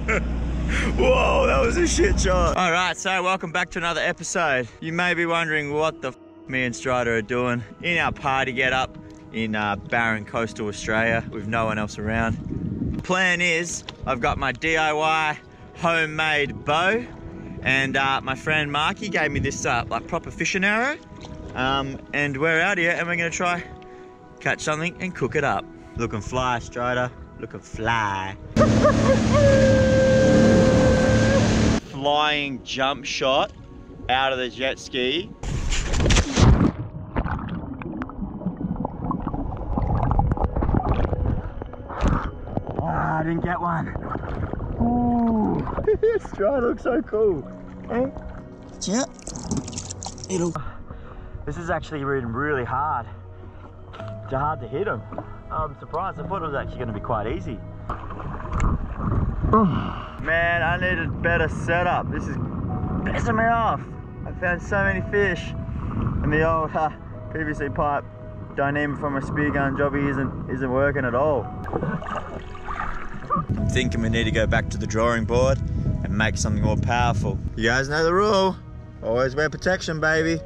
Whoa, that was a shit shot. All right, so welcome back to another episode. You may be wondering what the f me and Strider are doing in our party get up in barren coastal Australia with no one else around. Plan is, I've got my DIY homemade bow, and my friend Marky gave me this like proper fishing arrow, and we're out here and we're gonna try catch something and cook it up. Looking fly, Strider, looking fly. Flying jump shot out of the jet ski. I didn't get one. Ooh, Strider looks so cool. Hey, yeah. This is actually really hard. It's hard to hit him. I'm surprised. I thought it was actually going to be quite easy. Man, I need a better setup. This is pissing me off. I found so many fish, and the old PVC pipe, don't even from a spear gun jobby isn't working at all. I'm thinking we need to go back to the drawing board and make something more powerful. You guys know the rule. Always wear protection, baby.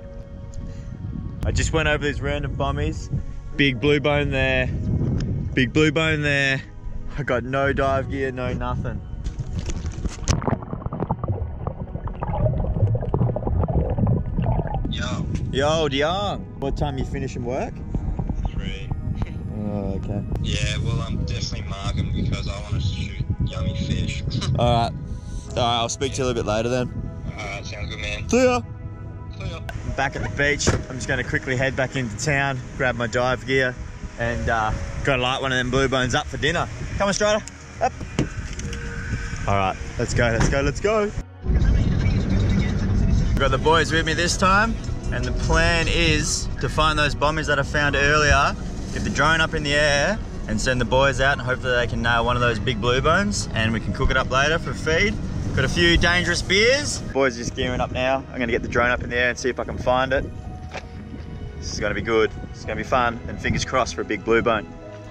I just went over these random bommies. Big blue bone there. Big blue bone there. I got no dive gear, no nothing. Yo. Yo, Dion. What time you finishing work? 3. Oh, okay. Yeah, well, I'm definitely marking because I want to shoot yummy fish. Alright. Alright, I'll speak to you a little bit later then. Alright, sounds good, man. See ya. See ya. I'm back at the beach. I'm just going to quickly head back into town, grab my dive gear, and go light one of them blue bones up for dinner. Come on, Strider. Up. Alright, let's go, let's go, let's go. I've got the boys with me this time, and the plan is to find those bommies that I found earlier, get the drone up in the air, and send the boys out, and hopefully they can nail one of those big blue bones, and we can cook it up later for feed. Got a few dangerous beers. Boys are just gearing up now. I'm gonna get the drone up in the air and see if I can find it. This is gonna be good. It's gonna be fun, and fingers crossed for a big blue bone.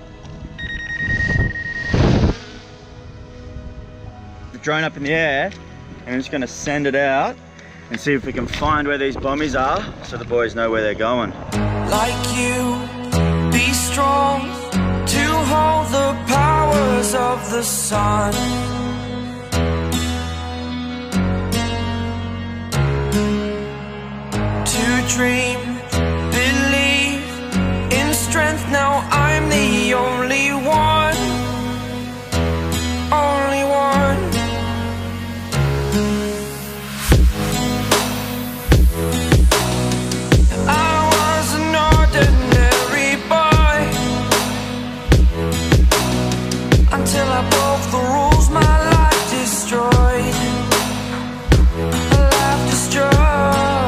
The drone up in the air, and I'm just gonna send it out and see if we can find where these bommies are so the boys know where they're going. Like you, be strong to hold the powers of the sun. To dream, believe in strength. Now I'm the only one, only one. I was an ordinary boy until I broke the rules. My life destroyed, life destroyed.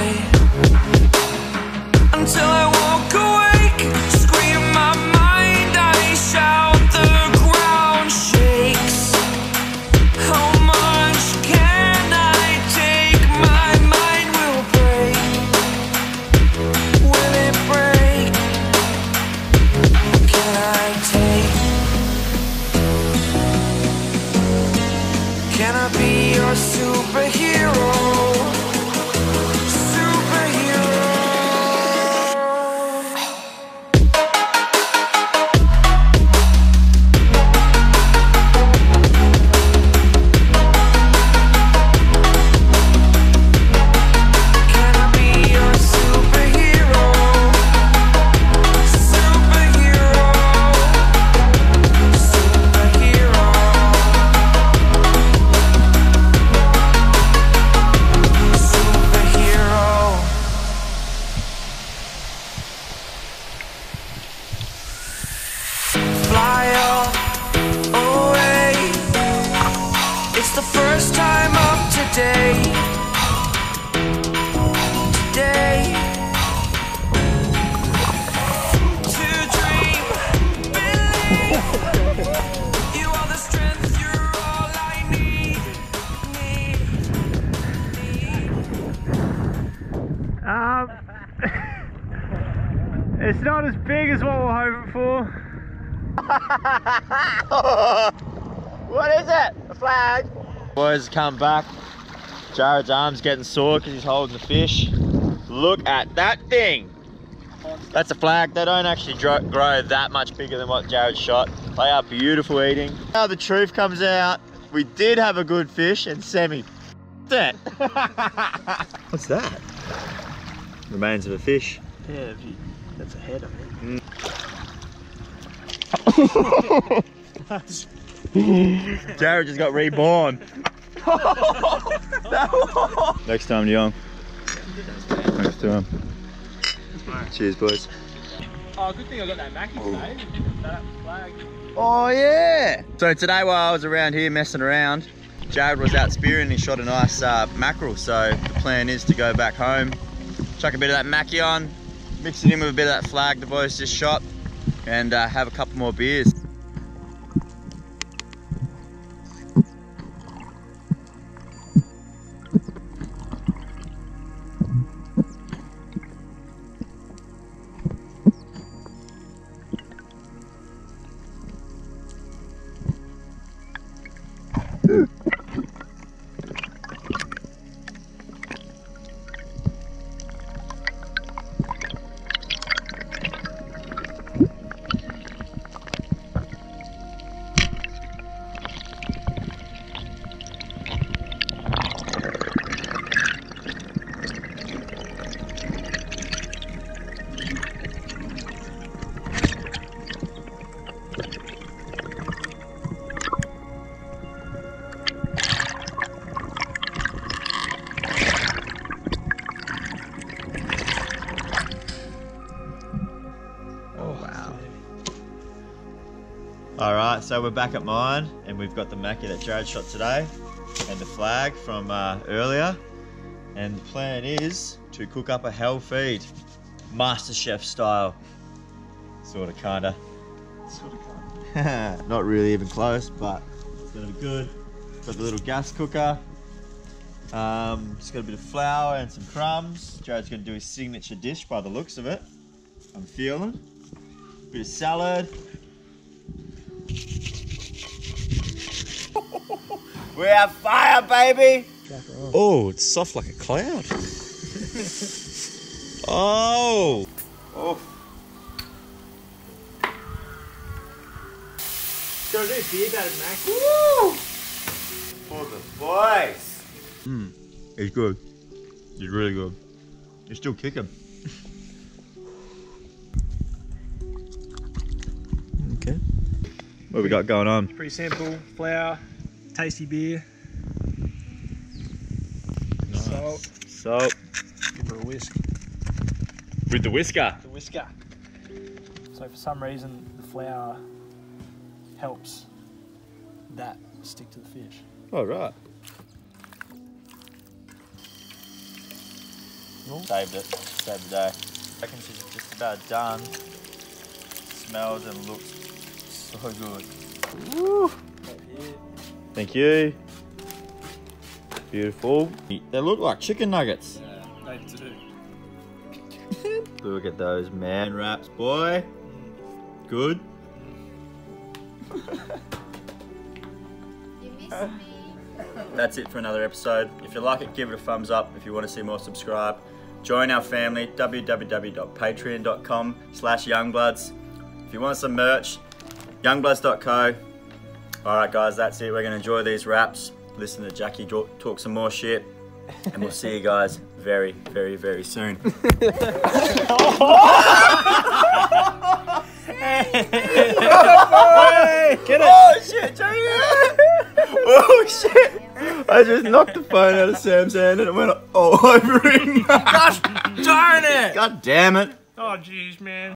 Until I walk awake, scream my mind, I shout, the ground shakes. How much can I take? My mind will break. Will it break? Can I take? Can I be your superhero? It's not as big as what we're hoping for. What is it? A flag? Boys come back. Jared's arm's getting sore because he's holding the fish. Look at that thing. That's a flag. They don't actually grow that much bigger than what Jared shot. They are beautiful eating. Now the truth comes out. We did have a good fish and Sammy that. What's that? Remains of a fish. Yeah, that's a head, I think. Jared just got reborn. Next time, Young. Next time. Cheers, boys. Oh, good thing I got that Mackie today. That flag. Oh, yeah. So today while I was around here messing around, Jared was out spearing and he shot a nice mackerel. So the plan is to go back home, chuck a bit of that Mackie on, mix it in with a bit of that flag the boys just shot, and have a couple more beers. Alright, so we're back at mine and we've got the Mackie that Jared shot today and the flag from earlier, and the plan is to cook up a hell feed, MasterChef style. Sorta, kinda. Not really even close, but it's gonna be good. Got the little gas cooker. Just got a bit of flour and some crumbs. Jared's gonna do his signature dish by the looks of it. I'm feeling. Bit of salad. We have fire, baby! Oh, it's soft like a cloud. Oh! Oh! So I do beer battered Mac. Woo! For the boys! It's good. It's really good. It's still kicking. Okay. What have we got going on? Pretty simple. Flour, tasty beer, Nice. Salt. give her a whisk. With the whisker. The whisker. So for some reason the flour helps that stick to the fish. Oh, right. Saved it. Saved the day. I reckon she's just about done. Smells and looks so good. Woo. Thank you. Beautiful. They look like chicken nuggets. Yeah, they do. Look at those man wraps, boy. Good. You miss me. That's it for another episode. If you like it, give it a thumbs up. If you want to see more, subscribe. Join our family, www.patreon.com/youngbloods. If you want some merch, youngbloods.co. Alright guys, that's it. We're going to enjoy these wraps, listen to Jackie talk some more shit, and we'll see you guys very, very, very soon. Get it! Oh shit, Jackie! Oh shit! I just knocked the phone out of Sam's hand and it went all over him. Gosh darn it! God damn it! Oh jeez, man.